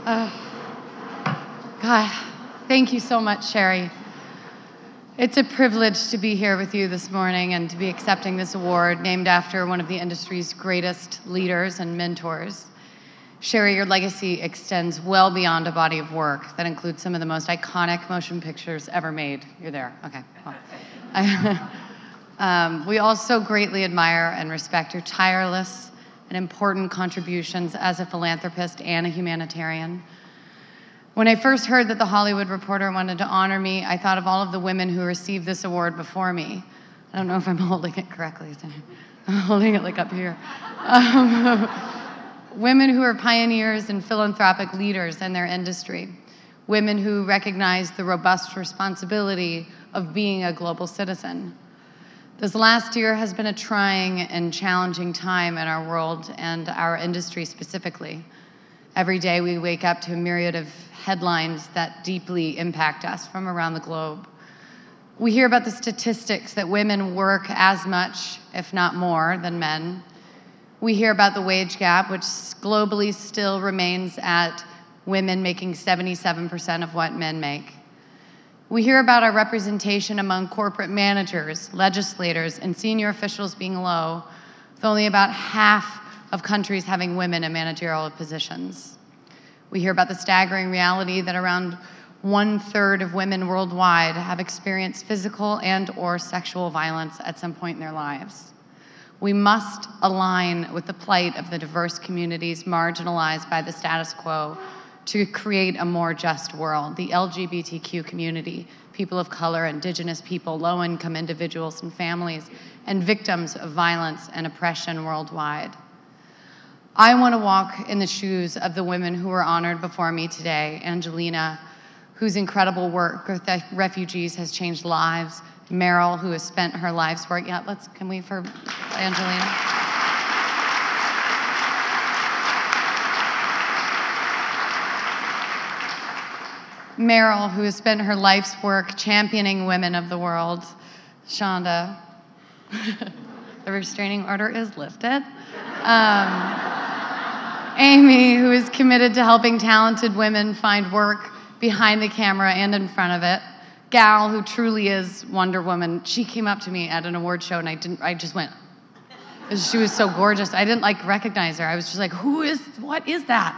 God, thank you so much, Sherry. It's a privilege to be here with you this morning and to be accepting this award named after one of the industry's greatest leaders and mentors. Sherry, your legacy extends well beyond a body of work that includes some of the most iconic motion pictures ever made. You're there, okay. Well. We also greatly admire and respect your tireless and important contributions as a philanthropist and a humanitarian. When I first heard that The Hollywood Reporter wanted to honor me, I thought of all of the women who received this award before me. I don't know if I'm holding it correctly. I'm holding it like up here. Women who are pioneers and philanthropic leaders in their industry. Women who recognize the robust responsibility of being a global citizen. This last year has been a trying and challenging time in our world and our industry specifically. Every day we wake up to a myriad of headlines that deeply impact us from around the globe. We hear about the statistics that women work as much, if not more, than men. We hear about the wage gap, which globally still remains at women making 77% of what men make. We hear about our representation among corporate managers, legislators, and senior officials being low, with only about half of countries having women in managerial positions. We hear about the staggering reality that around 1/3 of women worldwide have experienced physical and/or sexual violence at some point in their lives. We must align with the plight of the diverse communities marginalized by the status quo to create a more just world. The LGBTQ community, people of color, indigenous people, low-income individuals and families, and victims of violence and oppression worldwide. I want to walk in the shoes of the women who were honored before me today. Angelina, whose incredible work with refugees has changed lives. Meryl, who has spent her life's work. Yeah, can we for Angelina? Meryl, who has spent her life's work championing women of the world. Shonda, the restraining order is lifted. Amy, who is committed to helping talented women find work behind the camera and in front of it. Gal, who truly is Wonder Woman. She came up to me at an award show and I just went, she was so gorgeous. I didn't recognize her. I was just like, what is that?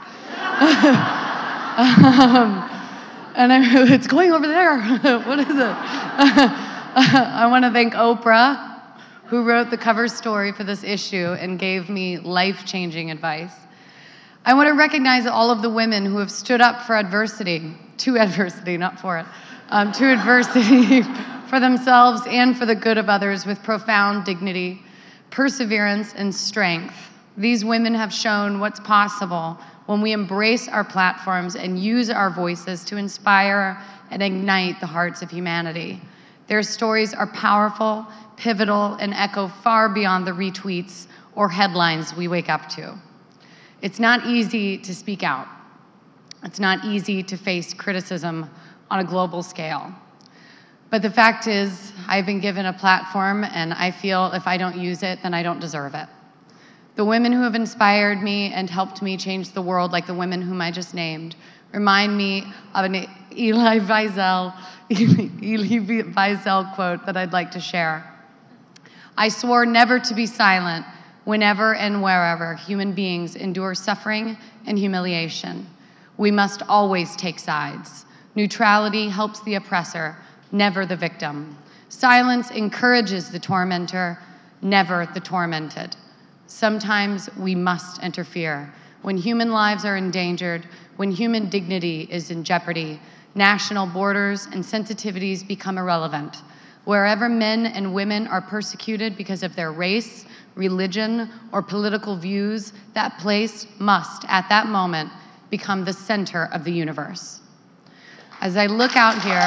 And it's going over there. What is it? I want to thank Oprah, who wrote the cover story for this issue and gave me life-changing advice. I want to recognize all of the women who have stood up for adversity, to adversity, not for it, to adversity for themselves and for the good of others with profound dignity, perseverance, and strength. These women have shown what's possible when we embrace our platforms and use our voices to inspire and ignite the hearts of humanity. Their stories are powerful, pivotal, and echo far beyond the retweets or headlines we wake up to. It's not easy to speak out. It's not easy to face criticism on a global scale. But the fact is, I've been given a platform, and I feel if I don't use it, then I don't deserve it. The women who have inspired me and helped me change the world, like the women whom I just named, remind me of an Elie Wiesel quote that I'd like to share. I swore never to be silent whenever and wherever human beings endure suffering and humiliation. We must always take sides. Neutrality helps the oppressor, never the victim. Silence encourages the tormentor, never the tormented. Sometimes we must interfere. When human lives are endangered, when human dignity is in jeopardy, national borders and sensitivities become irrelevant. Wherever men and women are persecuted because of their race, religion, or political views, that place must, at that moment, become the center of the universe. As I look out here,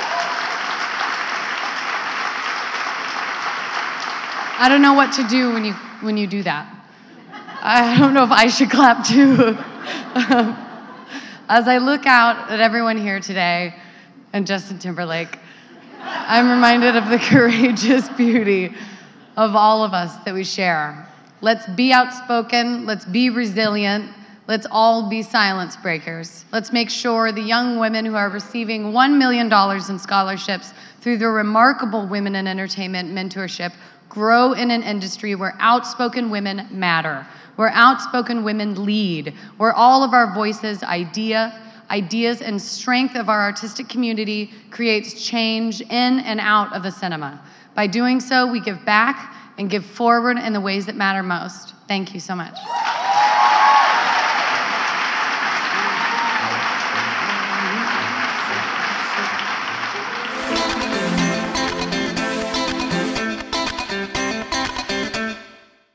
I don't know what to do when you do that. I don't know if I should clap too. As I look out at everyone here today and Justin Timberlake, I'm reminded of the courageous beauty of all of us that we share. Let's be outspoken, let's be resilient, Let's all be silence breakers. Let's make sure the young women who are receiving $1 million in scholarships through the remarkable Women in Entertainment mentorship grow in an industry where outspoken women matter, where outspoken women lead, where all of our voices, ideas, and strength of our artistic community creates change in and out of the cinema. By doing so, we give back and give forward in the ways that matter most. Thank you so much.